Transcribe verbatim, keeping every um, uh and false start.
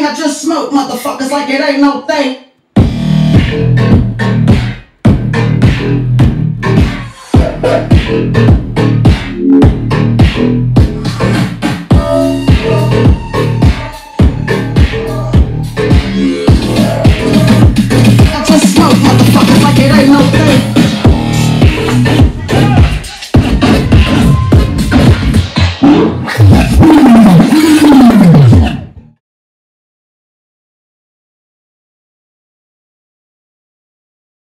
thing. I just smoke motherfuckers like it ain't no thing.